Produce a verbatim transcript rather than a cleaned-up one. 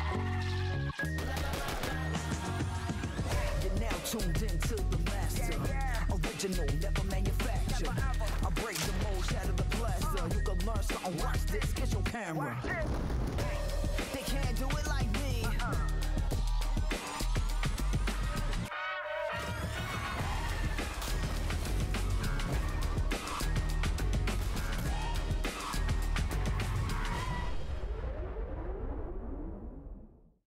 You're now tuned into the master. Original, never manufactured. I break the mold, shatter the plaster. You can learn something, watch this, get your camera. They can't